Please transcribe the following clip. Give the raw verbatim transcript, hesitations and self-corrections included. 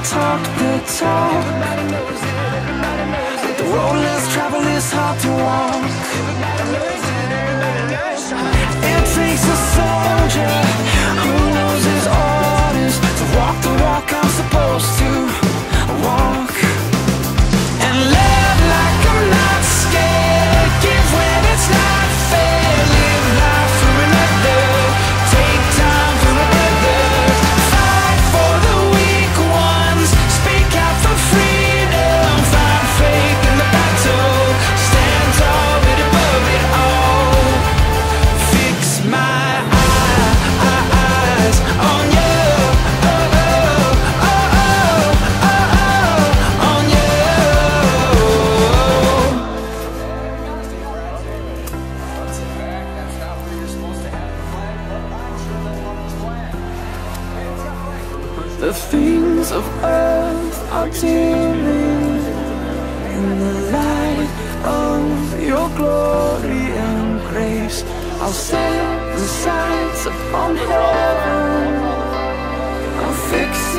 talk the talk. The road less traveled is hard to walk. It takes a soldier who knows his orders to walk the walk I'm supposed to walk. And live like I'm not scared. Give when it's not fair. Live life for another. Take time for others. Fight for the weak ones. Speak out for freedom. Find faith in the battle. Stand tall but above it all. Fix my eyes on you. Oh, oh, oh, oh, oh, oh, on you. The things of earth are dimming in the light of your glory and grace. I'll set the sights upon heaven. I'll fix